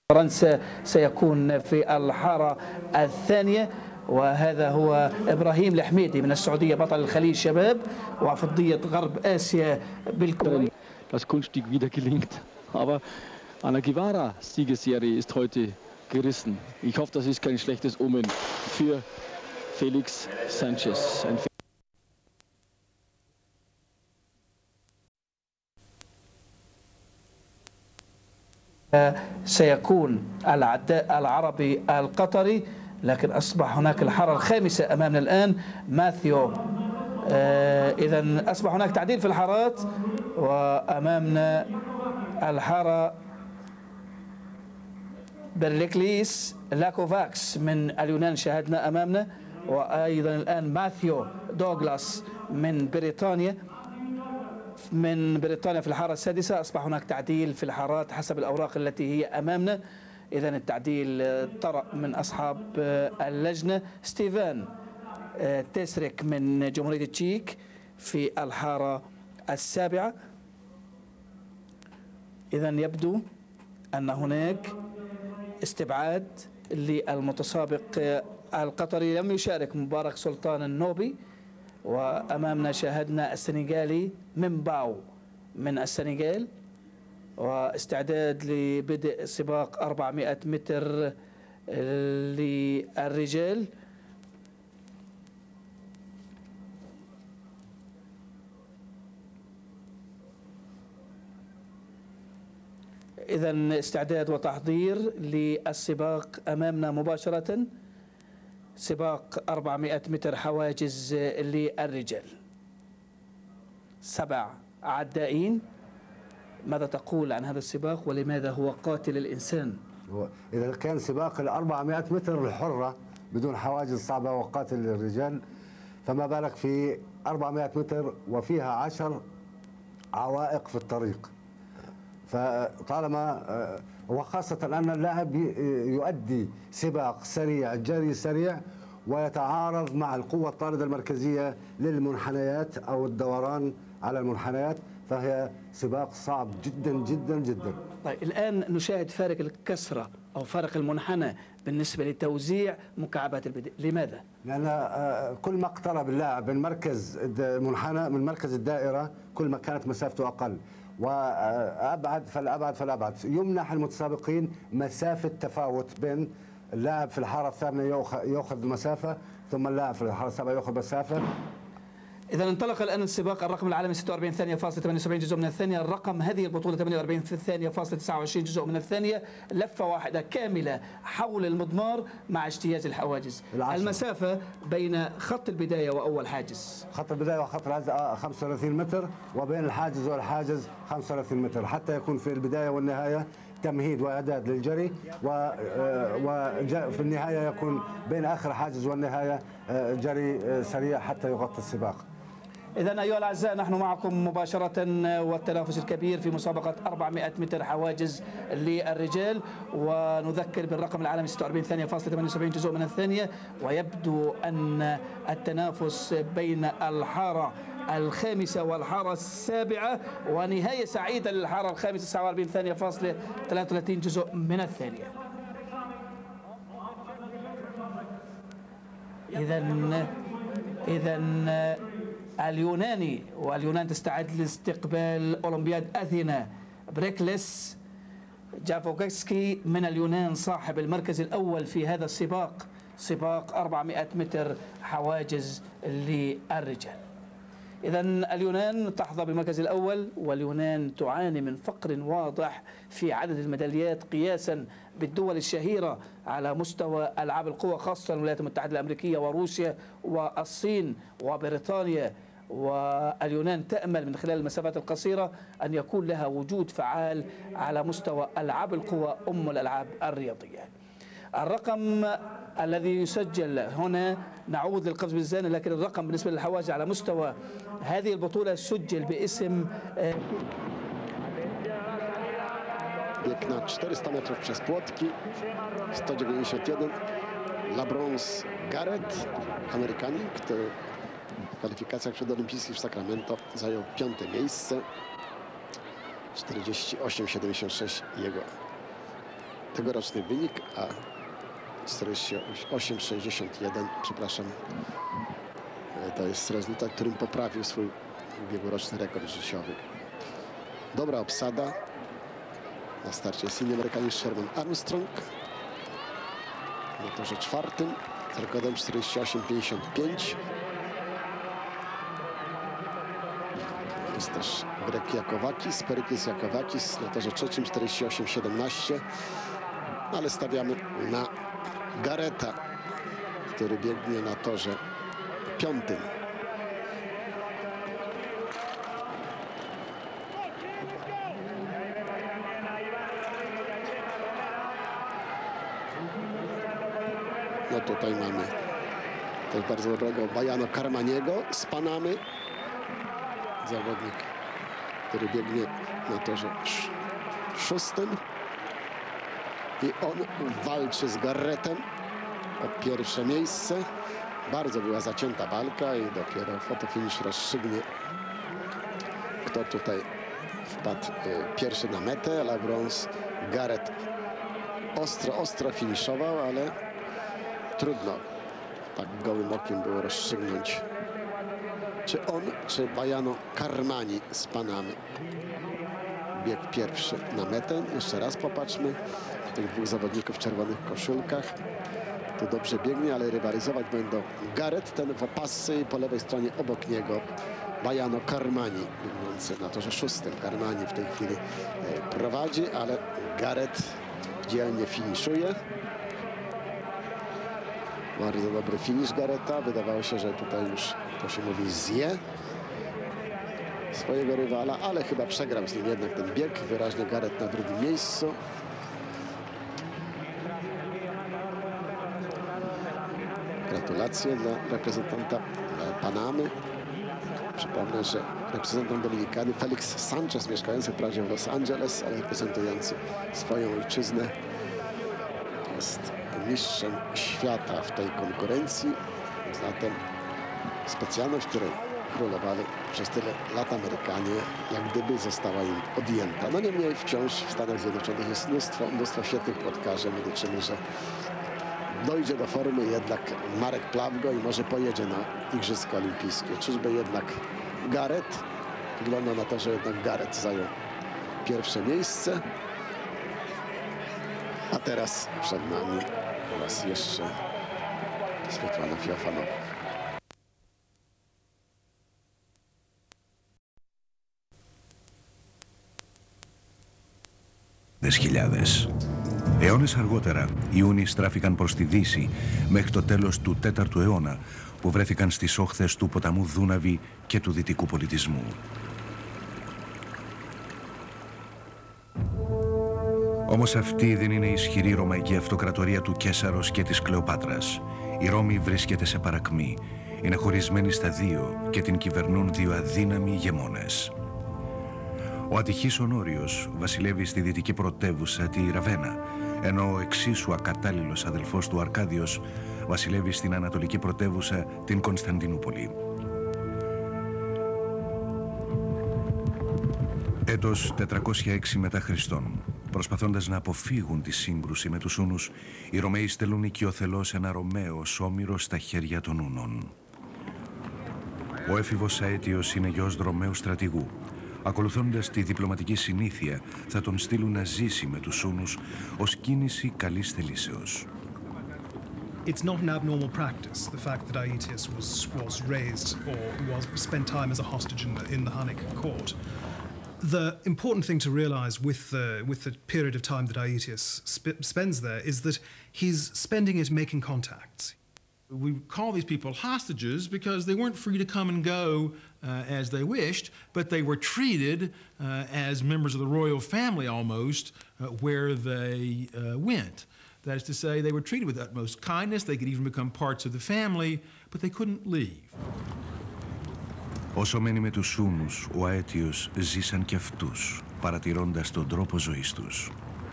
فرنسا سيكون في الحارة الثانية. وهذا هو إبراهيم الحميدي من السعودية بطل الخليج شباب وفضية غرب آسيا بالكويت. Das Kunststück wieder gelingt, aber Ana Guevara Siegesserie ist heute gerissen. Ich hoffe, das ist kein schlechtes Omen für Felix Sanchez. سيكون العداء العربي القطري، لكن أصبح هناك الحارة الخامسة أمامنا الآن ماثيو. إذا أصبح هناك تعديل في الحارات، وأمامنا الحارة برليكليس لاكوفاكس من اليونان شاهدنا أمامنا، وأيضا الآن ماثيو دوغلاس من بريطانيا في الحارة السادسة. أصبح هناك تعديل في الحارات حسب الأوراق التي هي أمامنا. إذن التعديل طرأ من أصحاب اللجنة. ستيفان تيسريك من جمهورية التشيك في الحارة السابعة. إذن يبدو أن هناك استبعاد للمتسابق القطري. لم يشارك مبارك سلطان النوبي. وأمامنا شاهدنا السنغالي ممباو من السنغال، واستعداد لبدء سباق 400 متر للرجال. إذن استعداد وتحضير للسباق أمامنا مباشرة. سباق 400 متر حواجز للرجال، 7 عدائين. ماذا تقول عن هذا السباق ولماذا هو قاتل الإنسان؟ إذا كان سباق ال 400 متر الحرة بدون حواجز صعبة وقاتل للرجال، فما بالك في 400 متر وفيها 10 عوائق في الطريق. فطالما وخاصة أن اللاعب يؤدي سباق سريع جري سريع ويتعارض مع القوة الطاردة المركزية للمنحنيات أو الدوران على المنحنيات، فهي سباق صعب جدا جدا جدا. طيب الآن نشاهد فارق الكسرة أو فارق المنحنى بالنسبة لتوزيع مكعبات البدء. لماذا؟ لأن كل ما اقترب اللاعب من مركز المنحنى من مركز الدائرة كل ما كانت مسافته أقل، وأبعد فالأبعد يمنح المتسابقين مسافة تفاوت بين اللاعب في الحارة الثامنة يأخذ مسافة، ثم اللاعب في الحارة السابعة يأخذ مسافة. إذا انطلق الآن السباق. الرقم العالمي 46 ثانية فاصلة 78 جزء من الثانية. الرقم هذه البطولة 48 ثانية فاصلة 29 جزء من الثانية. لفة واحدة كاملة حول المضمار مع اجتياز الحواجز. المسافة بين خط البداية وأول حاجز، خط البداية وخط الحاجز 35 متر، وبين الحاجز والحاجز 35 متر، حتى يكون في البداية والنهاية تمهيد وإعداد للجري، وفي النهاية يكون بين آخر حاجز والنهاية جري سريع حتى يغطي السباق. إذن أيها الأعزاء، نحن معكم مباشرة والتنافس الكبير في مسابقة 400 متر حواجز للرجال، ونذكر بالرقم العالمي 46 ثانية فاصلة 78 جزء من الثانية. ويبدو أن التنافس بين الحارة الخامسة والحارة السابعة، ونهاية سعيدة للحارة الخامسة 49 ثانية فاصلة 33 جزء من الثانية. إذن اليوناني، واليونان تستعد لاستقبال أولمبياد أثينا بريكليس جافوغسكي من اليونان صاحب المركز الأول في هذا السباق، سباق 400 متر حواجز للرجال. إذن اليونان تحظى بالمركز الأول، واليونان تعاني من فقر واضح في عدد الميداليات قياسا بالدول الشهيرة على مستوى ألعاب القوى، خاصة الولايات المتحدة الأمريكية وروسيا والصين وبريطانيا. واليونان تأمل من خلال المسافات القصيرة أن يكون لها وجود فعال على مستوى ألعاب القوى الألعاب الرياضية. الرقم الذي يسجل هنا نعود للقفز بالزانة، لكن الرقم بالنسبة للحواجز على مستوى هذه البطولة سجل باسم bieg na 400 metrów przez płotki, 191 LaBrance Garrett, Amerykanin, który w kwalifikacjach przedolimpijskich w Sacramento zajął 5. miejsce. 48,76 jego tegoroczny wynik, a 48-61, przepraszam, to jest rezultat, którym poprawił swój ubiegłoroczny rekord życiowy. Dobra obsada. Na starcie jest inny Amerykanin Sherman Armstrong. Na torze czwartym z rekordem 48-55. Jest też Grek Jakowakis, Perikles Jakowakis na torze trzecim 48-17. Ale stawiamy na Garreta, który biegnie na torze piątym. No tutaj mamy też bardzo dobrego Bajano Karmaniego z Panamy. Zawodnik, który biegnie na torze szóstym. I on walczy z Garretem o pierwsze miejsce. Bardzo była zacięta walka i dopiero fotofinisz rozstrzygnie, kto tutaj wpadł pierwszy na metę. LaBrance, Garret ostro finiszował, ale trudno tak gołym okiem było rozstrzygnąć, czy on, czy Bajano Karmani z Panamy biegł pierwszy na metę. Jeszcze raz popatrzmy tych dwóch zawodników w czerwonych koszulkach. Tu dobrze biegnie, ale rywalizować będą Garret, ten w opasce, i po lewej stronie obok niego Bajano Karmani, biegnący na torze szóstym. Karmani w tej chwili prowadzi, ale Garret dzielnie finiszuje. Bardzo dobry finisz Garreta. Wydawało się, że tutaj już, to się mówi, zje swojego rywala, ale chyba przegrał z nim jednak ten bieg. Wyraźnie Garret na drugim miejscu. Gratulacje dla reprezentanta Panamy. Przypomnę, że reprezentant Dominikany Felix Sanchez, mieszkający wprawdzie w Los Angeles, ale reprezentujący swoją ojczyznę, jest mistrzem świata w tej konkurencji. Zatem specjalność, w której królowali przez tyle lat Amerykanie, jak gdyby została im odjęta. No niemniej wciąż w Stanach Zjednoczonych jest mnóstwo świetnych płotkarzy. My liczymy, że dojdzie do formy jednak Marek Plawgo i może pojedzie na Igrzyska Olimpijskie. Czyżby jednak Garret? Wygląda na to, że jednak Garret zajął pierwsze miejsce. A teraz przed nami raz jeszcze Swiatłana Fiofanowa. Χιλιάδες. Αιώνες αργότερα, οι Ιούνιοι στράφηκαν προς τη Δύση μέχρι το τέλος του 4ου αιώνα, που βρέθηκαν στις όχθες του ποταμού Δούναβη και του δυτικού πολιτισμού. Όμως αυτή δεν είναι η ισχυρή ρωμαϊκή αυτοκρατορία του Καίσαρος και της Κλεοπάτρας. Η Ρώμη βρίσκεται σε παρακμή. Είναι χωρισμένη στα δύο και την κυβερνούν δύο αδύναμοι ηγεμόνες. Ο ατυχής Ονόριος βασιλεύει στη δυτική πρωτεύουσα τη Ραβένα, ενώ ο εξίσου ακατάλληλος αδελφός του Αρκάδιος βασιλεύει στην ανατολική πρωτεύουσα την Κωνσταντινούπολη. Έτος 406 μετά Χριστόν. Προσπαθώντας να αποφύγουν τη σύγκρουση με τους Ούνους, οι Ρωμαίοι στέλνουν οικειοθελώς ένα Ρωμαίο Όμηρο στα χέρια των Ούνων. Ο έφηβος Αέτιος είναι γιος Ρωμαίου στρατηγού. Ακολουθώντας τη διπλωματική συνήθεια, θα τον στείλουν να ζήσει με τους Ούνους ως κίνηση καλής θελήσεως. It's not an abnormal practice, the fact that Aetius was raised or spent time as a hostage in the Hunnic court. The important thing to realize with the period of time that Aetius spends there is that he's spending it making contacts. We call these people hostages because they weren't free to come and go as they wished, but they were treated as members of the royal family almost where they went. That is to say, they were treated with utmost kindness. They could even become parts of the family, but they couldn't leave. Όσο μένει με τους Ούνους, ο Αέτιος ζήσαν και αυτούς, παρατηρώντας τον τρόπο ζωής τους.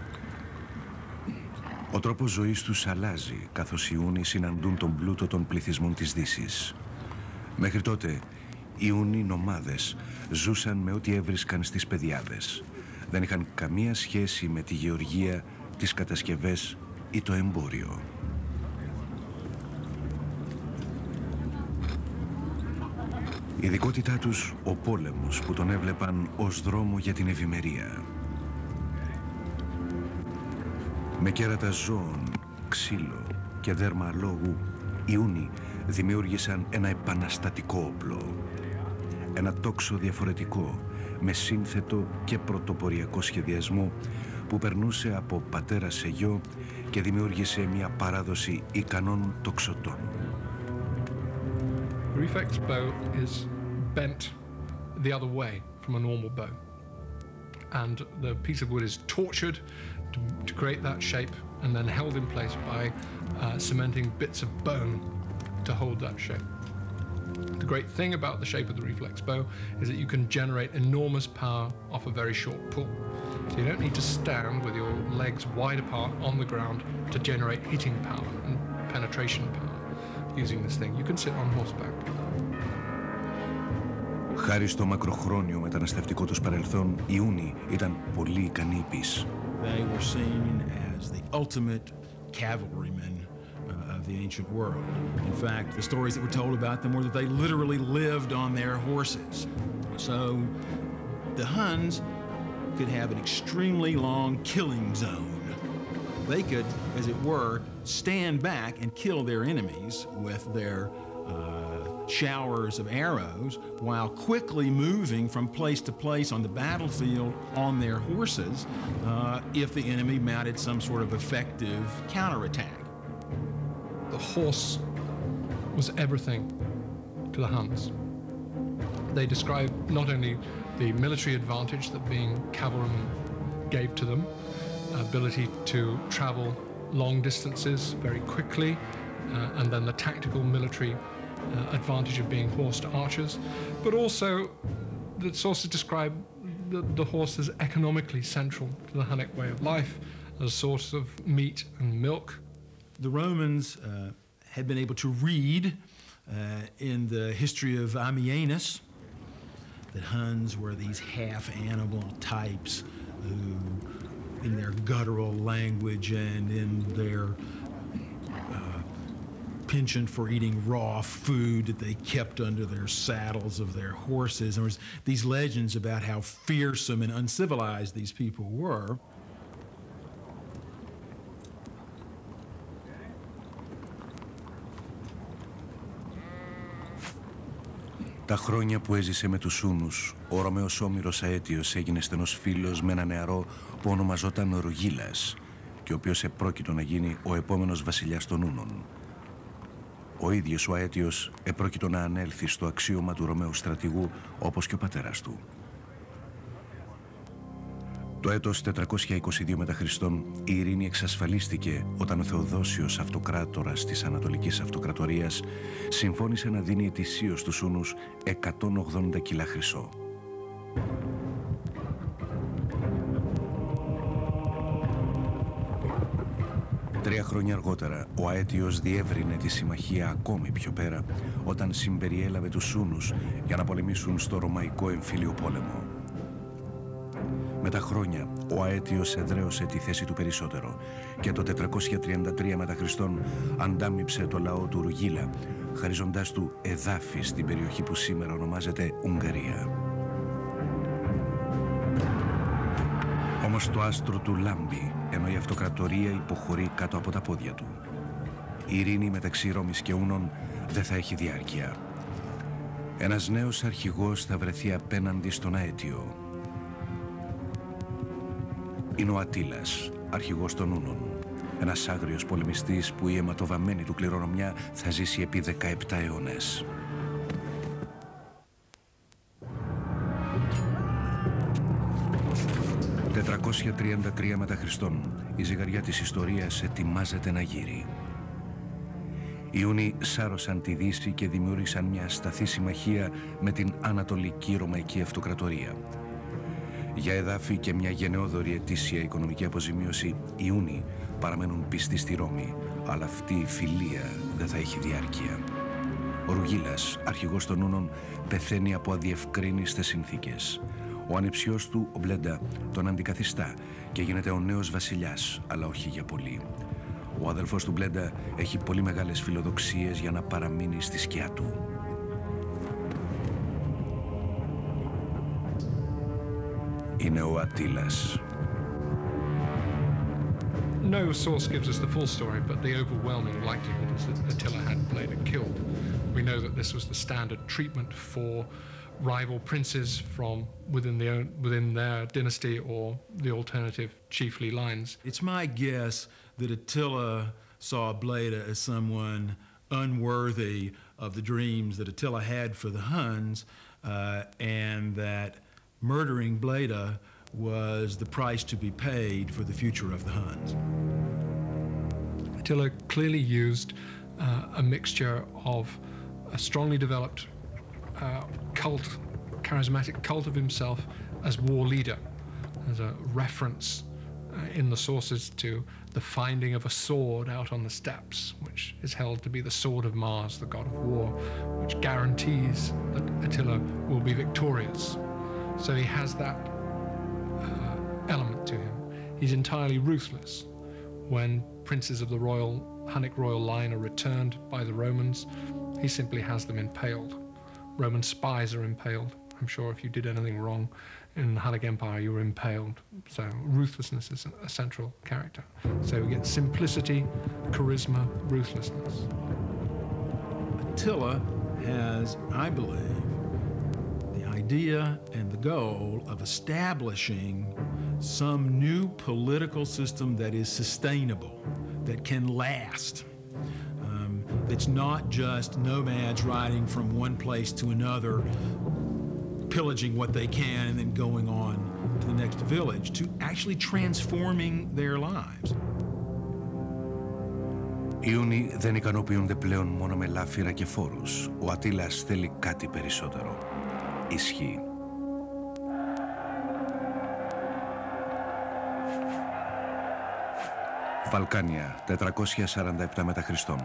Ο τρόπος ζωής τους αλλάζει, καθώς οι Ούνοι συναντούν τον πλούτο των πληθυσμών της Δύσης. Μέχρι τότε, οι Ούνοι νομάδες ζούσαν με ό,τι έβρισκαν στις πεδιάδες. Δεν είχαν καμία σχέση με τη γεωργία τις κατασκευές ή το εμπόριο. Η ειδικότητά τους ο πόλεμος που τον έβλεπαν ως δρόμο για την ευημερία. Με κέρατα ζώων, ξύλο και δέρμα αλόγου, οι Ιούνοι δημιούργησαν ένα επαναστατικό όπλο. Ένα τόξο διαφορετικό, με σύνθετο και πρωτοποριακό σχεδιασμό που περνούσε από πατέρα σε γιο και δημιούργησε μια παράδοση ικανών τοξωτών. The reflex bow is bent the other way from a normal bow, and the piece of wood is tortured to create that shape and then held in place by cementing bits of bone to hold that shape. The great thing about the shape of the reflex bow is that you can generate enormous power off a very short pull. So you don't need to stand with your legs wide apart on the ground to generate hitting power and penetration power using this thing. You can sit on horseback. Χάρη στο μακροχρόνιο μεταναστευτικό τους παρελθόν, οι Ιούνοι ήταν πολύ ικανοί πις. They were seen as the ultimate cavalrymen of the ancient world. In fact, the stories that were told about them were that they literally lived on their horses. So the Huns could have an extremely long killing zone. They could, as it were, stand back and kill their enemies with their showers of arrows while quickly moving from place to place on the battlefield on their horses if the enemy mounted some sort of effective counterattack. The horse was everything to the Huns. They describe not only the military advantage that being cavalrymen gave to them, ability to travel long distances very quickly, and then the tactical military advantage of being horsed archers, but also the sources describe the horse as economically central to the Hunnic way of life, as a source of meat and milk. The Romans had been able to read in the history of Ammianus that Huns were these half-animal types who, in their guttural language and in their penchant for eating raw food that they kept under their saddles of their horses. There was these legends about how fearsome and uncivilized these people were. Τα χρόνια που έζησε με τους Ούνους, ο Ρωμαίος Όμηρος Αέτιος έγινε στενός φίλος με ένα νεαρό που ονομαζόταν Ρογίλας και ο οποίος επρόκειτο να γίνει ο επόμενος βασιλιάς των Ούνων. Ο ίδιος ο Αέτιος επρόκειτο να ανέλθει στο αξίωμα του Ρωμαίου στρατηγού όπως και ο πατέρας του. Το έτος 422 μετά Χριστόν η ειρήνη εξασφαλίστηκε όταν ο Θεοδόσιος Αυτοκράτορας της Ανατολικής Αυτοκρατορίας συμφώνησε να δίνει ετησίως στους Ούνους 180 κιλά χρυσό. Τρία χρόνια αργότερα, ο Αέτιος διεύρυνε τη συμμαχία ακόμη πιο πέρα όταν συμπεριέλαβε τους Ούνους για να πολεμήσουν στο Ρωμαϊκό Εμφύλιο Πόλεμο. Με τα χρόνια, ο Αέτιος εδραίωσε τη θέση του περισσότερο και το 433 μετά Χριστόν αντάμιψε το λαό του Ρουγίλα, χαρίζοντάς του εδάφη στην περιοχή που σήμερα ονομάζεται Ουγγαρία. Όμως το άστρο του λάμπει, ενώ η αυτοκρατορία υποχωρεί κάτω από τα πόδια του. Η ειρήνη μεταξύ Ρώμης και Ούνων δεν θα έχει διάρκεια. Ένας νέος αρχηγός θα βρεθεί απέναντι στον Αέτιο. Είναι ο Αττήλας, αρχηγός των Ούνων. Ένας άγριος πολεμιστής που η αιματοβαμμένη του κληρονομιά θα ζήσει επί 17 αιώνες. «433 μετά Χριστόν, η ζυγαριά της ιστορίας ετοιμάζεται να γύρει. Οι Ούνοι σάρωσαν τη Δύση και δημιούργησαν μια ασταθή συμμαχία με την Ανατολική Ρωμαϊκή Αυτοκρατορία. Για εδάφη και μια γενναιόδορη ετήσια οικονομική αποζημίωση, οι Ούνοι παραμένουν πιστοί στη Ρώμη, αλλά αυτή η φιλία δεν θα έχει διάρκεια. Ο Ρουγίλας, αρχηγός των Ούνων, πεθαίνει από αδιευκρίνιστες συνθήκες. Ο ανιψιός του, ο Μπλέντα, τον αντικαθιστά και γίνεται ο νέος βασιλιάς, αλλά όχι για πολύ. Ο αδελφός του Μπλέντα έχει πολύ μεγάλες φιλοδοξίες για να παραμείνει στη σκιά του. Είναι ο Αττήλας. No source gives us the full story, but the overwhelming likelihood is that Attila had Bleda killed. We know that this was the standard treatment for rival princes from within their dynasty or the alternative chiefly lines. It's my guess that Attila saw Bleda as someone unworthy of the dreams that Attila had for the Huns, and that murdering Bleda was the price to be paid for the future of the Huns. Attila clearly used a mixture of a strongly developed charismatic cult of himself as war leader. There's a reference in the sources to the finding of a sword out on the steppes, which is held to be the sword of Mars, the god of war, which guarantees that Attila will be victorious. So he has that element to him. He's entirely ruthless. When princes of the Hunnic royal line are returned by the Romans, he simply has them impaled. Roman spies are impaled. I'm sure if you did anything wrong in the Hunnic Empire, you were impaled. So ruthlessness is a central character. So we get simplicity, charisma, ruthlessness. Attila has, I believe, the idea and the goal of establishing some new political system that is sustainable, that can last. It's not just nomads riding from one place to another, pillaging what they can and then going on to the next village, to actually transforming their lives. Οι Ιούνιοι δεν ικανοποιούνται πλέον μόνο με λάφυρα και φόρους. Ο Αττήλας θέλει κάτι περισσότερο. Ισχύ. Βαλκάνια, 447 μετά Χριστόν.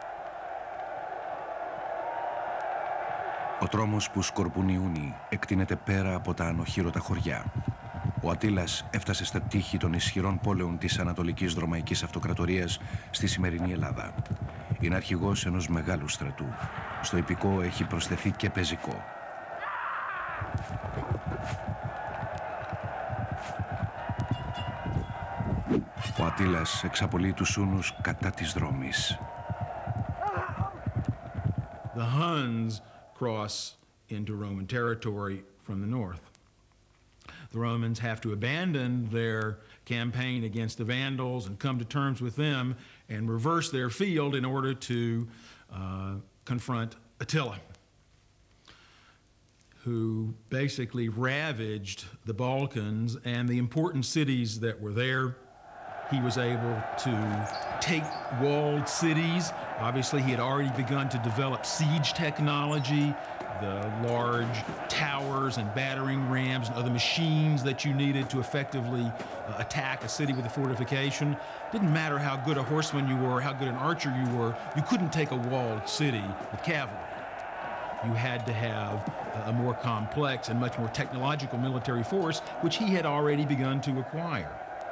Ο τρόμος που σκορπούν οι Ιούνιοι εκτείνεται πέρα από τα ανοχήρωτα χωριά. Ο Αττήλας έφτασε στα τείχη των ισχυρών πόλεων της Ανατολικής Ρωμαϊκής Αυτοκρατορίας στη σημερινή Ελλάδα. Είναι αρχηγός ενός μεγάλου στρατού. Στο ιππικό έχει προσθεθεί και πεζικό. Ο Αττήλας εξαπολύει τους Ούνους κατά της δρόμης. The Huns cross into Roman territory from the north. The Romans have to abandon their campaign against the Vandals and come to terms with them and reverse their field in order to confront Attila, who basically ravaged the Balkans and the important cities that were there. He was able to take walled cities. Obviously, he had already begun to develop siege technology, the large towers and battering rams and other machines that you needed to effectively attack a city with a fortification. Didn't matter how good a horseman you were, how good an archer you were, you couldn't take a walled city with cavalry. You had to have a more complex and much more technological military force, which he had already begun to acquire.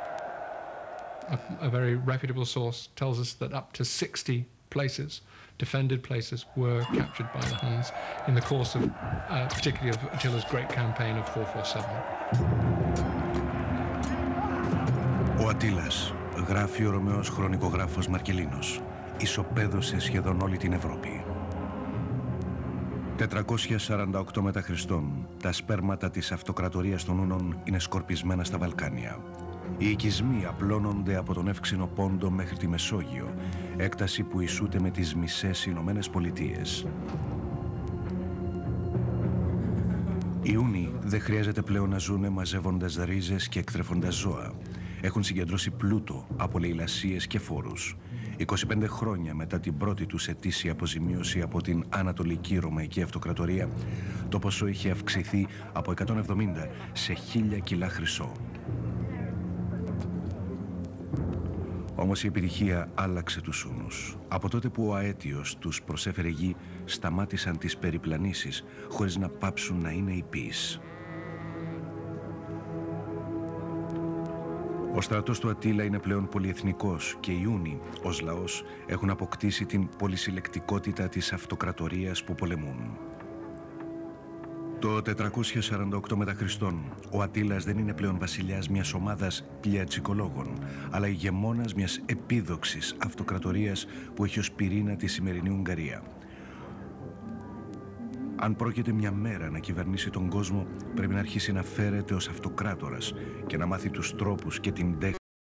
A very reputable source tells us that up to 60 places, defended places, were captured by the Huns in the course of, particularly of Attila's great campaign of 447. Ο Αττήλας, γράφει ο Ρωμαίος χρονικογράφος Μαρκελίνος, ισοπαίδωσε σχεδόν όλη την Ευρώπη. 448 μετά Χριστόν, τα σπέρματα της αυτοκρατορίας των Ούνων είναι σκορπισμένα στα Βαλκάνια. Οι οικισμοί απλώνονται από τον Εύξηνο Πόντο μέχρι τη Μεσόγειο, έκταση που ισούται με τις μισές Ηνωμένες Πολιτείες. Οι Ούνοι δεν χρειάζεται πλέον να ζουνε μαζεύοντας ρίζες και εκτρέφοντας ζώα. Έχουν συγκεντρώσει πλούτο από λαιλασίες και φόρους. 25 χρόνια μετά την πρώτη τους ετήσια αποζημίωση από την Ανατολική Ρωμαϊκή Αυτοκρατορία, το ποσό είχε αυξηθεί από 170 σε 1000 κιλά χρυσό. Όμως η επιτυχία άλλαξε τους Ούνους. Από τότε που ο Αέτιος τους προσέφερε γη, σταμάτησαν τις περιπλανήσεις χωρίς να πάψουν να είναι υπείς. Ο στρατός του Αττίλα είναι πλέον πολυεθνικός και οι Ιούνιοι ως λαός έχουν αποκτήσει την πολυσυλλεκτικότητα της αυτοκρατορίας που πολεμούν. Το 448 μετά Χριστόν, ο Αττίλας δεν είναι πλέον βασιλιάς μιας ομάδας πλιατσικολόγων, αλλά ηγεμόνας μιας επίδοξης αυτοκρατορίας που έχει ως πυρήνα τη σημερινή Ουγγαρία. Αν πρόκειται μια μέρα να κυβερνήσει τον κόσμο, πρέπει να αρχίσει να φέρεται ως αυτοκράτορας και να μάθει τους τρόπους και την τέχνη